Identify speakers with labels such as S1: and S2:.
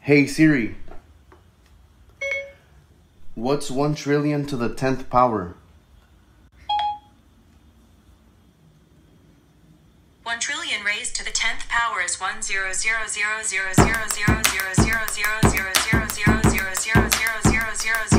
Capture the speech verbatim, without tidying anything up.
S1: Hey Siri, what's one trillion to the tenth power?
S2: One trillion raised to the tenth power is one zero zero zero zero zero zero zero zero zero zero zero zero zero zero zero zero zero zero